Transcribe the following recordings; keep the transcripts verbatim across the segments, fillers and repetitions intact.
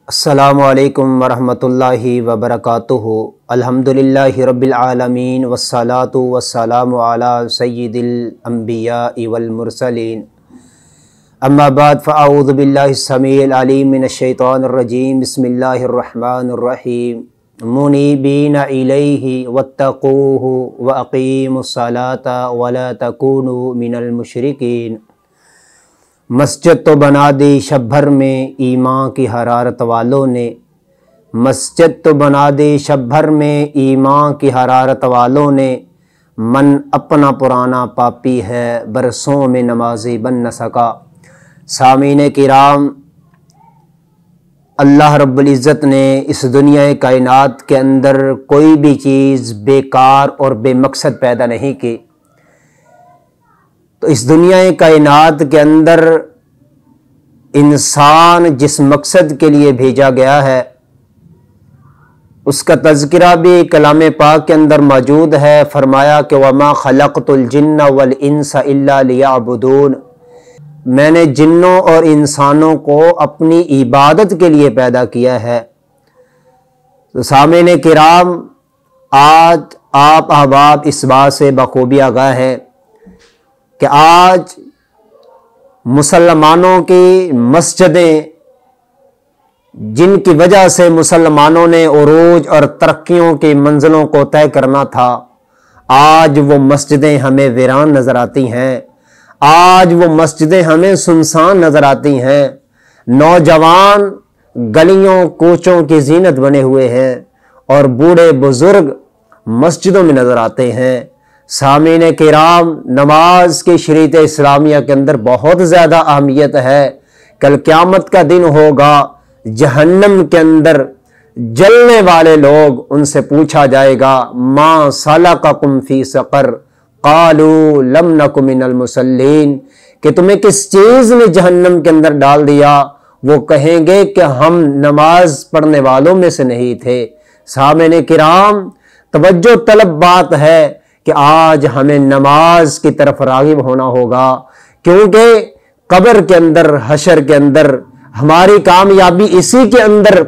अस्सलामु अलैकुम वरहमतुल्लाहि वबरकातुहु। अल्हम्दुलिल्लाहि रब्बिल आलमीन वस्सलातु वस्सलामु अला सय्यिदिल अंबियाइ वल मुरसलीन। अम्मा बाद फ़अऊज़ु बिल्लाहिस समीइल अलीम मिनश शैतानिर रजीम। बिस्मिल्लाहिर रहमानिर रहीम। मुनीबीना इलैहि वत्तक़ूहु व अक़ीमुस सलाता वला तकूनु मिनल मुशरिकीन। मस्जिद तो बना दी शब भर में ईमान की हरारत वालों ने, मस्जिद तो बना दी शब भर में ईमान की हरारत वालों ने। मन अपना पुराना पापी है बरसों में नमाजी बन न सका। सामीन किराम, अल्लाह रब्बुल इज़्ज़त ने इस दुनिया कायनात के अंदर कोई भी चीज़ बेकार और बेमकसद पैदा नहीं की। तो इस दुनिया कायनात के अंदर इंसान जिस मकसद के लिए भेजा गया है उसका तज़किरा भी कलाम पाक के अंदर मौजूद है। फरमाया कि वमा खलक़तुल जिन्ना वल इंसा इल्ला लियअबुदून, मैंने जिन्नों और इंसानों को अपनी इबादत के लिए पैदा किया है। तो सामने किराम, आज आप अहबाब इस बात से बखूबी आगाह है कि आज मुसलमानों की मस्जिदें, जिनकी वजह से मुसलमानों ने उरूज और तरक्कियों की मंजिलों को तय करना था, आज वो मस्जिदें हमें वीरान नज़र आती हैं। आज वो मस्जिदें हमें सुनसान नज़र आती हैं। नौजवान गलियों कूचों की जीनत बने हुए हैं और बूढ़े बुजुर्ग मस्जिदों में नज़र आते हैं। सामीन किराम, नमाज की शरीयत इस्लामिया के अंदर बहुत ज़्यादा अहमियत है। कल क़यामत का दिन होगा, जहन्नम के अंदर जलने वाले लोग, उनसे पूछा जाएगा मा सलककुम फी सक़र क़ालू लम नकु मिनल मुसल्लीन, कि तुम्हें किस चीज़ ने जहन्नम के अंदर डाल दिया। वो कहेंगे कि हम नमाज पढ़ने वालों में से नहीं थे। सामीन किराम, तवज्जो तलब बात है कि आज हमें नमाज की तरफ राग़िब होना होगा, क्योंकि कब्र के अंदर, हशर के अंदर हमारी कामयाबी इसी के अंदर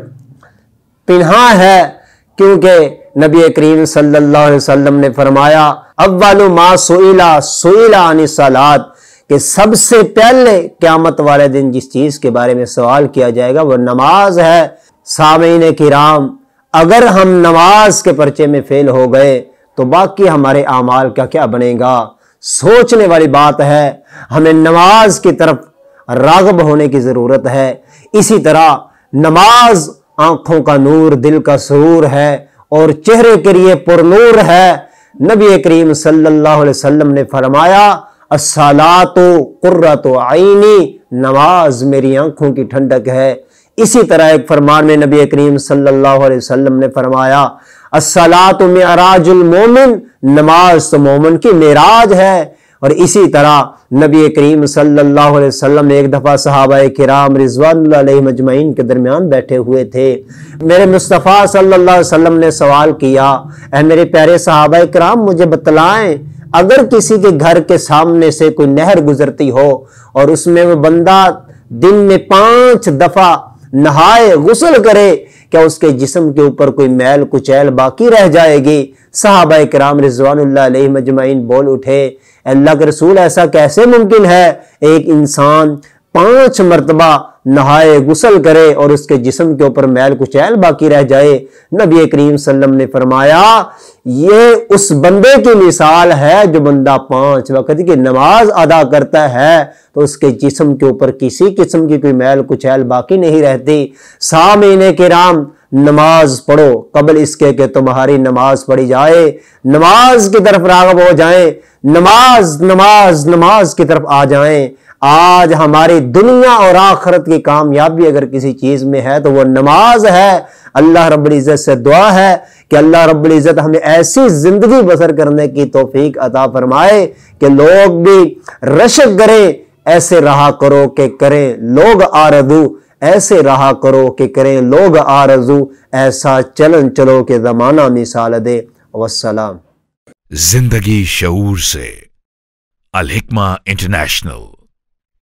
पिन्हा है। क्योंकि नबी करीम सल्लल्लाहु अलैहि वसल्लम ने फरमाया अव्वलु मा सुइला सुइला अनिस सलात, कि सबसे पहले क़यामत वाले दिन जिस चीज़ के बारे में सवाल किया जाएगा वो नमाज है। सामीन किराम, अगर हम नमाज के पर्चे में फेल हो गए तो बाकी हमारे आमाल का क्या बनेगा। सोचने वाली बात है। हमें नमाज की तरफ राग़िब होने की ज़रूरत है। इसी तरह नमाज आँखों का नूर, दिल का सुरूर है और चेहरे के लिए पुरनूर है। नबी करीम सल्लल्लाहु अलैहि वसल्लम ने फरमाया अस्सलातु कुर्रतु आईनी, नमाज मेरी आँखों की ठंडक है। इसी तरह एक फरमान में नबी करीम सल्लल्लाहु अलैहि वसल्लम ने फरमाया अस्सलातु मिअराजुल मोमिन, नमाज तो मोमिन की मेराज है। और इसी तरह नबी करीम सल्लल्लाहु अलैहि वसल्लम एक दफ़ा सहाबाए किराम रिज़वानुल्लाह अलैहिम अजमईन के दरमियान बैठे हुए थे। मेरे मुस्तफ़ा सल्लल्लाहु अलैहि वसल्लम ने सवाल किया, ऐ मेरे प्यारे सहाबाए किराम, मुझे बतलाएं, अगर किसी के घर के सामने से कोई नहर गुजरती हो और उसमें वो बंदा दिन में पांच दफ़ा नहाए, गुस्ल करे, क्या उसके जिस्म के ऊपर कोई मैल कुचैल बाकी रह जाएगी? सहाबाए किराम रिज़वानुल्लाह अलैहिम अजमईन बोल उठे, अल्लाह के रसूल, ऐसा कैसे मुमकिन है? एक इंसान पांच मरतबा नहाए, गुस्ल करे और उसके जिस्म के ऊपर मैल कुचैल बाकी रह जाए? नबी करीम सल्लल्लाहु अलैहि वसल्लम ने फरमाया ये उस बंदे की मिसाल है जो बंदा पांच वक्त की नमाज अदा करता है तो उसके जिस्म के ऊपर किसी किस्म की कोई मैल कुचैल बाकी नहीं रहती। सामीन किराम, नमाज पढ़ो कबल इसके कि तुम्हारी नमाज पढ़ी जाए। नमाज की तरफ राग़िब हो जाएं, नमाज नमाज नमाज की तरफ आ जाएं। आज हमारी दुनिया और आखिरत की कामयाबी अगर किसी चीज में है तो वो नमाज है। अल्लाह रब्बुल इज़्ज़त से दुआ है कि अल्लाह रब्बुल इज़्ज़त हमें ऐसी जिंदगी बसर करने की तौफीक अता फरमाए कि लोग भी रशक करें, ऐसे रहा करो कि करें लोग आरज़ू, ऐसे रहा करो कि करें लोग आरज़ू, ऐसा चलन चलो के ज़माना मिसाल दे। वस्सलाम। जिंदगी शऊर से, अल हिक्मा इंटरनेशनल।